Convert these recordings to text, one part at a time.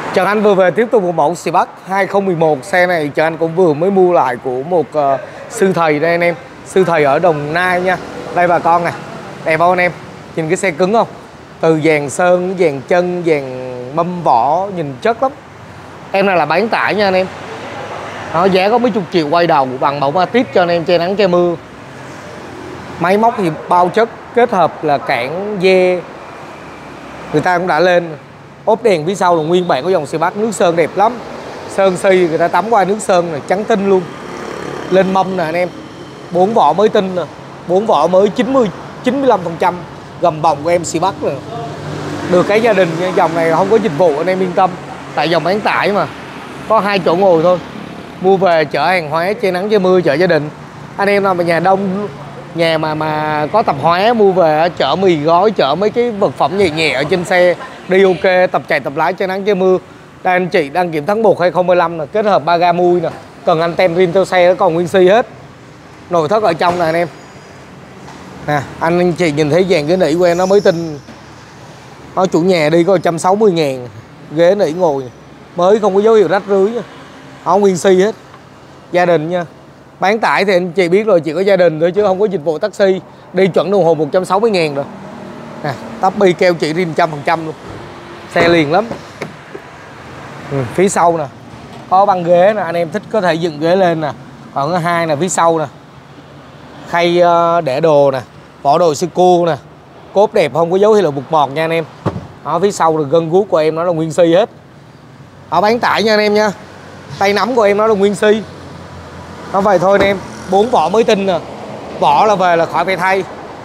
Trần Anh vừa về tiếp tục một mẫu Xpac 2011. Xe này Trần Anh cũng vừa mới mua lại của một sư thầy đây anh em. Sư thầy ở Đồng Nai nha. Đây bà con nè, đẹp không anh em? Nhìn cái xe cứng không? Từ dàn sơn, dàn chân, dàn mâm vỏ, nhìn chất lắm. Em này là bán tải nha anh em. Nó giá có mấy chục triệu quay đầu, bằng mẫu Matiz cho anh em che nắng che mưa. Máy móc thì bao chất, kết hợp là cản dê người ta cũng đã lên. Ốp đèn phía sau là nguyên bản của dòng Xpac, nước sơn đẹp lắm. Sơn si người ta tắm qua nước sơn này trắng tinh luôn. Lên mâm nè anh em, 4 vỏ mới tinh nè, 4 vỏ mới 95%. Gầm bồng của em Xpac rồi. Được cái gia đình nha, dòng này không có dịch vụ anh em yên tâm. Tại dòng bán tải mà, có 2 chỗ ngồi thôi. Mua về chở hàng hóa, che nắng che mưa, chở gia đình. Anh em nào mà nhà đông, nhà mà có tạp hóa mua về chở mì gói, chở mấy cái vật phẩm nhẹ nhẹ ở trên xe đi ok, tập chạy tập lái che nắng che mưa. Đây anh chị đăng kiểm tháng 1 2015 nè, kết hợp ba ga mui nè, cần anten rin theo xe nó còn nguyên si hết. Nội thất ở trong nè anh em. Nè, anh chị nhìn thấy dàn ghế nỉ của em nó mới tinh. Nó chủ nhà đi có 160.000. Ghế nỉ ngồi mới, không có dấu hiệu rách rưới nha. Nó nguyên si hết. Gia đình nha. Bán tải thì anh chị biết rồi, chỉ có gia đình thôi chứ không có dịch vụ taxi. Đi chuẩn đồng hồ 160.000 rồi. Nè, tắp bi keo chỉ rin 100% luôn. Xe liền lắm. Phía sau nè, có băng ghế nè, anh em thích có thể dựng ghế lên nè. Còn cái hai nè, phía sau nè, khay để đồ nè, vỏ đồ sư cua nè, cốp đẹp không có dấu hiệu là bụt mọt nha anh em. Ở phía sau rồi gân guốc của em nó là nguyên si hết. Ở bán tải nha anh em nha. Tay nắm của em nó là nguyên si. Nó vậy thôi anh em. 4 vỏ mới tinh nè, vỏ là về là khỏi phải thay.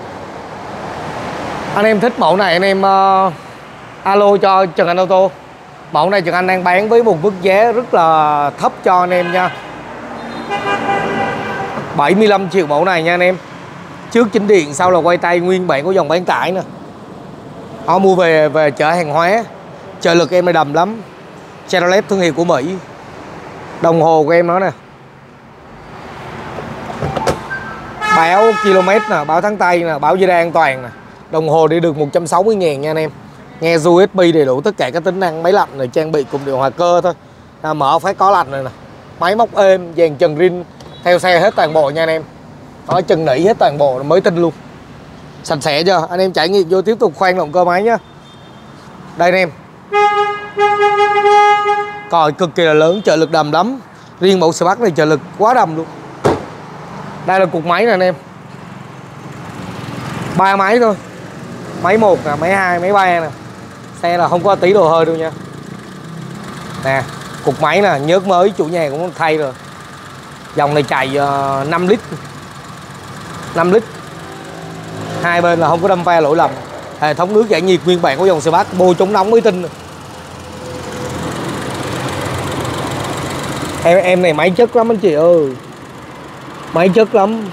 Anh em thích mẫu này anh em alo cho Trần Anh Auto. Mẫu này Trần Anh đang bán với một mức giá rất là thấp cho anh em nha. 75 triệu mẫu này nha anh em. Trước chỉnh điện, sau là quay tay nguyên bản của dòng bán tải nè. Họ mua về chở hàng hóa. Trợ lực em này đầm lắm. Chevrolet thương hiệu của Mỹ. Đồng hồ của em nó nè, báo km nè, báo tháng tay nè, báo dây an toàn nè. Đồng hồ đi được 160.000 nha anh em. Nghe USB đầy đủ tất cả các tính năng. Máy lạnh này trang bị cùng điều hòa cơ thôi. Mở phải có lạnh này nè. Máy móc êm, dàn trần rin theo xe hết toàn bộ nha anh em. Nó trần nỉ hết toàn bộ, mới tinh luôn. Sạch sẽ chưa? Anh em trải nghiệm vô tiếp tục khoan động cơ máy nhá. Đây anh em. Còi cực kỳ là lớn, trợ lực đầm lắm. Riêng mẫu Xpac này trợ lực quá đầm luôn. Đây là cục máy nè anh em. 3 máy thôi. Máy 1 nè, máy 2, máy 3 nè. Xe là không có tí đồ hơi đâu nha. Nè, cục máy nè, nhớt mới, chủ nhà cũng thay rồi. Dòng này chạy 5 lít. 5 lít. Hai bên là không có đâm va lỗi lầm. Hệ thống nước giải nhiệt nguyên bản của dòng Xpac, bôi chống nóng mới tinh. Em này máy chất lắm anh chị ơi. Máy chất lắm.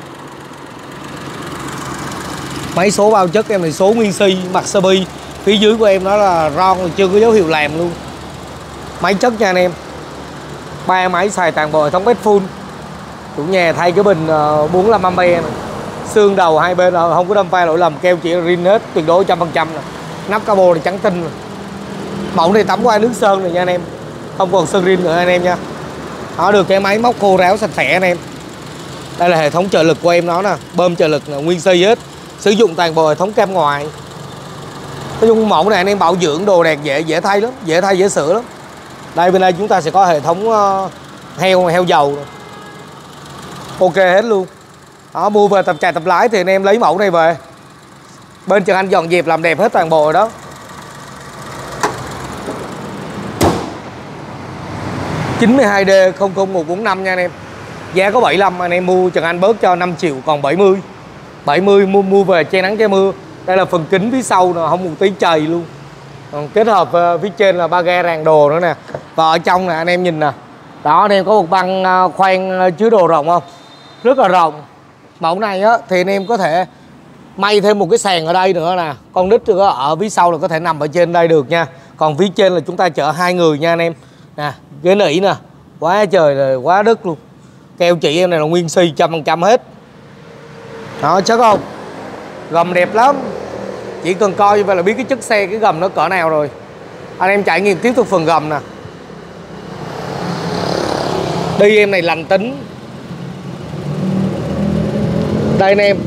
Máy số bao chất em này số nguyên si, mặt sơ bi. Phía dưới của em nó là ron, chưa có dấu hiệu làm luôn. Máy chất nha anh em. 3 máy xài toàn bộ hệ thống bét full. Chủ nhà thay cái bình 45A này. Xương đầu hai bên là không có đâm va lỗi lầm, keo chỉ rin hết, tuyệt đối 100% nè. Nắp cabo này trắng tinh. Mẫu này tắm qua nước sơn rồi nha anh em. Không còn sơn rin nữa anh em nha. Nó được cái máy móc khô ráo sạch sẽ anh em. Đây là hệ thống trợ lực của em nó nè, bơm trợ lực là nguyên si hết. Sử dụng toàn bộ hệ thống cam ngoài. Nói chung mẫu này anh em bảo dưỡng đồ đạc dễ thay lắm, dễ thay dễ sửa lắm. Đây bên đây chúng ta sẽ có hệ thống heo dầu này. Ok hết luôn. Đó, mua về tập chạy tập lái thì anh em lấy mẫu này về. Bên Trần Anh dọn dẹp làm đẹp hết toàn bộ rồi đó. (92D 00145) nha anh em. Giá có 75, anh em mua Trần Anh bớt cho 5 triệu còn 70. 70 mua về che nắng che mưa. Đây là phần kính phía sau nè, không một tí chày luôn. Kết hợp phía trên là ba ga ràng đồ nữa nè. Và ở trong nè anh em nhìn nè. Đó anh em có một băng khoan chứa đồ rộng không? Rất là rộng. Mẫu này á thì anh em có thể may thêm một cái sàn ở đây nữa nè. Con nít ở phía sau là có thể nằm ở trên đây được nha. Còn phía trên là chúng ta chở 2 người nha anh em. Nè, ghế nỉ nè. Quá trời rồi, quá đất luôn. Keo chỉ em này là nguyên si 100% hết. Đó, chất không? Gầm đẹp lắm. Chỉ cần coi như vậy là biết cái chất xe, cái gầm nó cỡ nào rồi. Anh em trải nghiệm tiếp tục phần gầm nè. Đi em này lành tính. Đây anh em,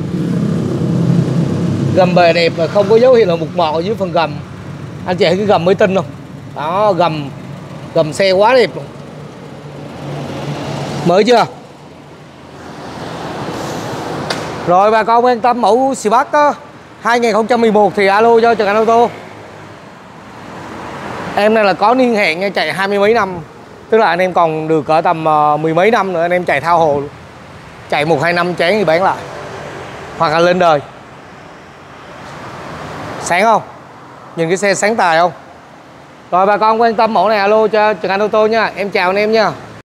gầm bề đẹp mà không có dấu hiệu là mục mọt ở dưới phần gầm. Anh chị thấy cái gầm mới tinh không? Đó, gầm xe quá đẹp luôn. Mới chưa? Rồi bà con quan tâm mẫu Spark 2011 thì alo cho Trần Anh Ô Tô. Em này là có niên hạn nha, chạy 20 mấy năm. Tức là anh em còn được cỡ tầm mười mấy năm nữa anh em chạy thao hồ luôn. Chạy 1-2 năm chán thì bán lại. Hoặc là lên đời. Sáng không? Nhìn cái xe sáng tài không? Rồi bà con quan tâm mẫu này alo cho Trần Anh Ô Tô nha. Em chào anh em nha.